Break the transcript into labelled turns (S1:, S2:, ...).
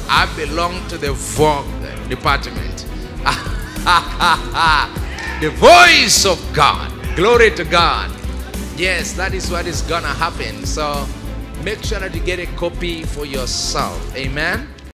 S1: I belong to the Vog department. The voice of God. Glory to God. Yes, that is what is gonna happen. So make sure that you get a copy for yourself. Amen.